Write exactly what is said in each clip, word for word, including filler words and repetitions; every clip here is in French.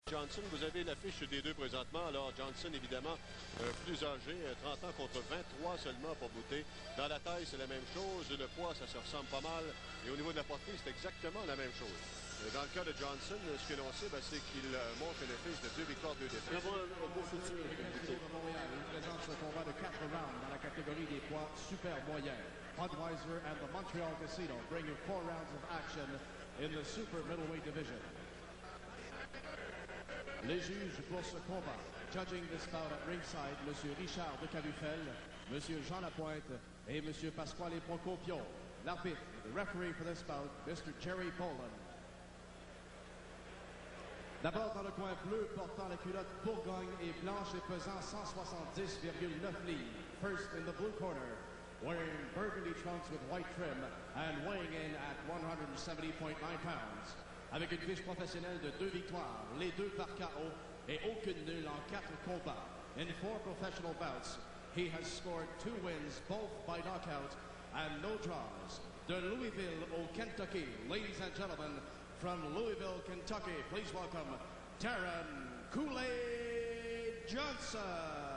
Johnson, vous avez l'affiche des deux présentement. Alors, Johnson, évidemment, euh, plus âgé, trente ans contre vingt-trois seulement pour Boutet. Dans la taille, c'est la même chose. Le poids, ça se ressemble pas mal. Et au niveau de la portée, c'est exactement la même chose. Et dans le cas de Johnson, ce que l'on sait, ben, c'est qu'il euh, montre une fiche de deux victoires, deux défaites. Un beau futur. Il présente ce combat de quatre rounds dans la catégorie des poids super moyens. Budweiser and the Montreal Casino bring you four rounds of action in the super middleweight division. Les juges pour ce combat, judging this bout at ringside, M. Richard de Calufel, M. Jean Lapointe et M. Pasquale Procopio. L'arbitre, the referee for this bout, Mister Jerry Boland. D'abord dans le coin bleu, portant la culotte Bourgogne et blanche et pesant cent soixante-dix virgule neuf livres. First in the blue corner, wearing burgundy trunks with white trim and weighing in at one hundred seventy point nine pounds. Avec une fiche professionnelle de deux victoires, les deux par K O et aucune nulle en quatre combats. In four professional bouts, he has scored two wins, both by knockout, and no draws. De Louisville au Kentucky, ladies and gentlemen, from Louisville, Kentucky, please welcome Darren Kool-Aid Johnson.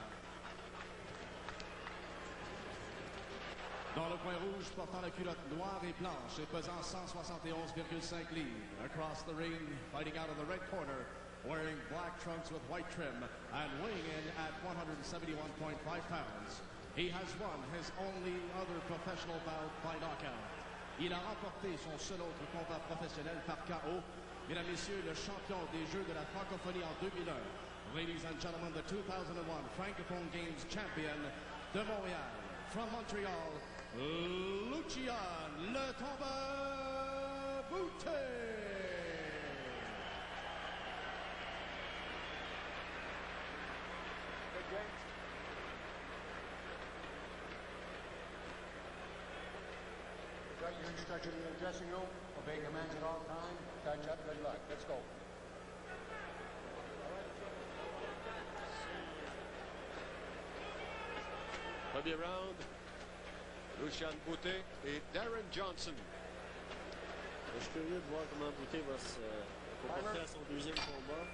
Dans le coin rouge, portant la culotte noire et blanche et pesant cent soixante et onze virgule cinq livres. Across the ring, fighting out of the red corner, wearing black trunks with white trim and weighing in at one hundred seventy-one point five pounds. He has won his only other professional bout by knockout. Il a remporté son seul autre combat professionnel par K O. Mesdames et messieurs, le champion des Jeux de la francophonie en deux mille un. Ladies and gentlemen, the two thousand one Francophone Games champion de Montréal. From Montreal, Lucian Le Tombeur Boutet. Got your instructions in the dressing room. Obey commands at all times. Touch up. Good luck. Let's go. Premier round, Lucian Boutet et Darren Johnson. Je suis curieux de voir comment Boutet va se comporter à son deuxième combat.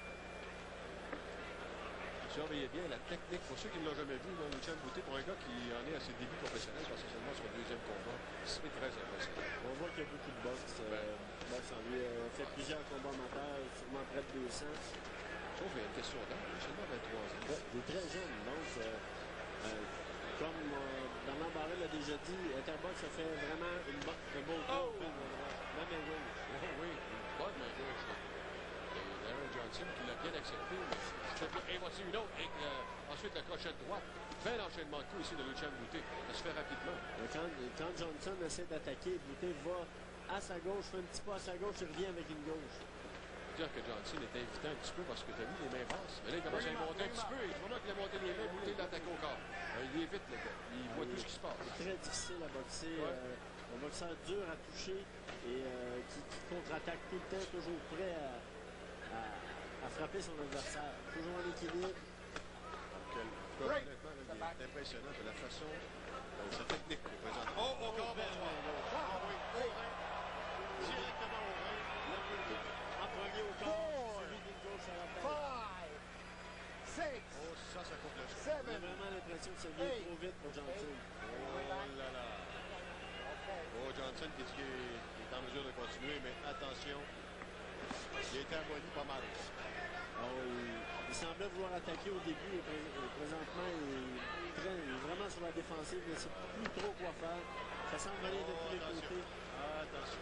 Surveillez bien la technique. Pour ceux qui ne l'ont jamais vu, là, Lucian Boutet, pour un gars qui en est à ses débuts professionnels, parce que c'est seulement son deuxième combat, c'est très impressionnant. On voit qu'il y a beaucoup de boxe. Euh, ben, boxe en lui. Il a fait plusieurs combats amateurs, sûrement près de deux cents. Sauf qu'il y a une question d'âge, il a seulement vingt-trois ans. Ouais, il est très jeune, donc... Euh, euh, Comme euh, Bernard Barret l'a déjà dit, Etterbox, ça fait vraiment une bo un beau coup. Oh! La main gauche. Oh oui, une bonne main gauche. Et Darren Johnson qui l'a bien accepté. Et voici une autre. Et euh, ensuite, la crochette droite. Bel enchaînement de coups ici de Lucian Boutet. Ça se fait rapidement. Quand, quand Johnson essaie d'attaquer, Boutet va à sa gauche, fait un petit pas à sa gauche, il revient avec une gauche. Dire que Johnson est invitant un petit peu parce que tu as vu les mains basses. Mais là, il commence à les monter un petit peu. Et vraiment qu'il a monté les mains, Boutet l'attaque au corps. Euh, il est vite, le gars. Il voit il tout ce qui se passe. C'est très difficile à boxer. Ouais. Euh, un boxeur dur à toucher et euh, qui, qui contre-attaque tout le temps, toujours prêt à, à, à frapper son adversaire. Toujours en équilibre. Donc, euh, honnêtement, là, il est impressionnant de la façon, euh, sa technique qu'il présente. Oh, au corps, belle main gauche. Ah oui, au rein. Directement au rein. En premier au corps, celui d'une gauche à la tête. Five, six, Oh, ça, ça coupe le On a seven, vraiment l'impression que ça vient trop vite pour Johnson. Oh là là. Oh, Johnson qui, qui est, qui est en mesure de continuer, mais attention, il a été amolli pas mal. Oh, il, il semblait vouloir attaquer au début et, pré et présentement il est, très, il est vraiment sur la défensive, mais il ne sait plus trop quoi faire. Ça semble venir de tous les attention. côtés. Attention.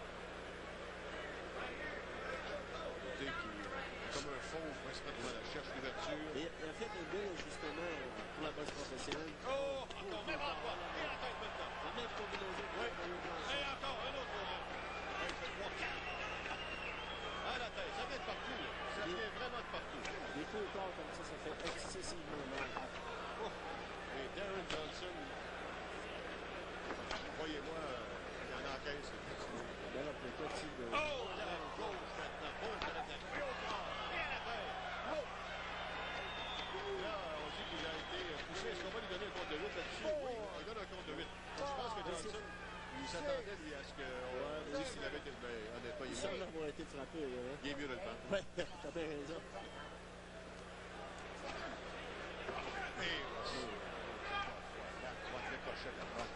Boutet qui, comme un fauve, extrêmement la cherche l'ouverture. Et il a fait un bel ajustement pour la boxe professionnelle. Oh, encore, même encore. Et la tête maintenant. La même combinaison. Oui. Et encore, un autre. Un, deux, trois, quatre. À la tête, ça vient de partout. Là. Ça vient vraiment de partout. Des coups au corps comme ça, ça fait excessivement mal. Oh. Et Darren Johnson, croyez-moi, il en encaisse. Bel uppercut de... Oh, la gauche maintenant. Oh, la tête. Et au corps. Et à la tête. Oh. Là, on dit qu'il a été poussé. Est-ce qu'on va lui donner un compte de huit là-dessus? Oui, on lui donne un compte de huit. Je pense que Johnson, il il s'attendait, lui, à ce qu'on Ouais, dise s'il avait été... Ben, honnêtement, il Il est semble mieux. avoir été frappé. Là, hein? Il est mieux de le faire. Oui, t'as bien raison. Et voici. La droite, le crochet de la droite.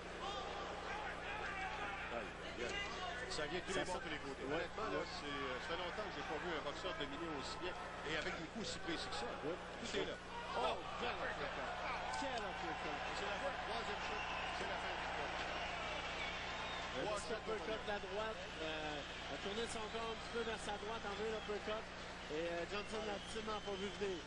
Ça vient tous les bords, tous les côtés. Ouais. Honnêtement, là, c'est, euh, ça fait longtemps que j'ai pas vu un boxeur dominer aussi bien et avec des coups aussi précis que ça. Ouais. Tout est là. Oh, quel uppercut! Quel uppercut! C'est la fin. Troisième chute. C'est la fin du combat. Le Trois petit shots pour uppercut de la droite. Euh, a tourné son corps un petit peu vers sa droite en vue l'uppercut. Et euh, Johnson l'a absolument pas vu venir.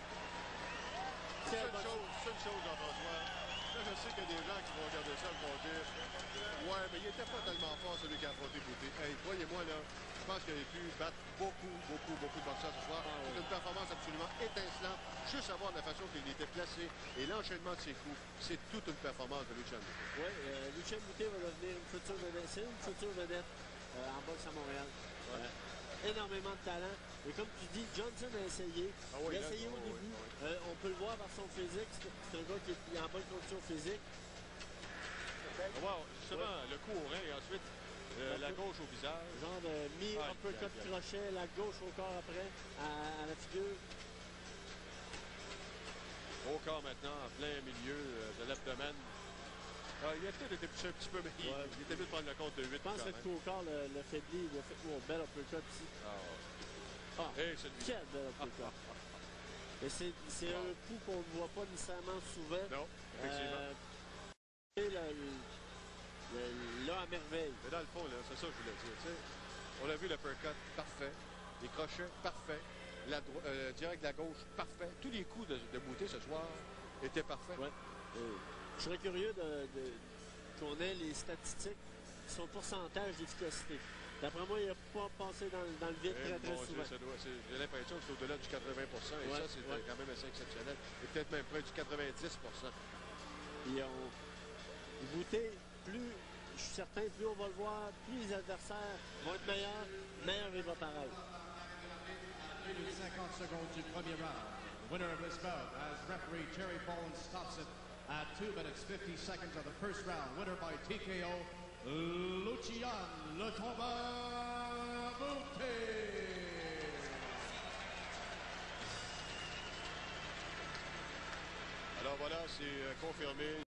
Quel Seule boxeur. chose, seule chose, Jean-François. Là, je sais qu'il y a des gens qui vont regarder ça et vont dire ouais, mais il était pas tellement fort celui qui a affronté Bouté. Hey, croyez-moi, là, je pense qu'il aurait pu battre beaucoup, beaucoup, beaucoup de boxeurs ce soir. Ah, ouais. C'est une performance absolument étincelante. Juste à voir la façon qu'il était placé et l'enchaînement de ses coups, c'est toute une performance de Lucien Bouté. Oui, euh, Lucien Bouté va devenir une future vedette. C'est une future vedette euh, en boxe à Montréal. Ouais. Euh, énormément de talent. Et comme tu dis, Johnson a essayé. Ah oui, il a là, essayé oh, au oui, début. oui. Euh, on peut le voir par son physique. C'est c'est un gars qui est en bonne condition physique. Wow, justement, le coup au rein et ensuite euh, la gauche au visage. Genre de mi-uppercut Aïe, aïe, aïe. crochet, la gauche au corps après, à, à la figure. Au corps maintenant, en plein milieu euh, de l'abdomen. Ah, il a peut-être été poussé un petit peu, mais il, Ouais. il était mieux de prendre le compte de huit. Je pense quand que le même. coup au corps le, le faiblit. Il a fait oh, bel uppercut ici. Ah, Ah, ouais. Et celui quel bel uppercut. Et c'est c'est Wow. un coup qu'on ne voit pas nécessairement souvent. Non, effectivement. Euh, et le, le, le- là, à merveille. Mais dans le fond, là, c'est ça que je voulais dire. tu sais. On a vu l'uppercut parfait, les crochets parfaits, la dro- euh, direct de la gauche parfait. Tous les coups de, de Bouté ce soir étaient parfaits. Ouais. Euh, je serais curieux de, de- qu'on ait les statistiques, son pourcentage d'efficacité. D'après moi, il n'a pas passé dans, le- dans le vide Eh, très, très mon Dieu, souvent. ça doit- c'est- j'ai l'impression que c'est au-delà du quatre-vingts pour cent et Ouais, ça, c'est ouais. quand même assez exceptionnel. Et peut-être même près du quatre-vingt-dix pour cent. Puis on, Bouté, plus, je suis certain, plus on va le voir, plus les adversaires vont être meilleurs, meilleur il va paraître. Minute cinquante secondes du premier round. Winner of this bout, as referee Terry Boland stops it at two minutes fifty seconds of the first round. Winner by T K O, Lucian Le Tomba Bouté. Alors voilà, c'est euh, confirmé.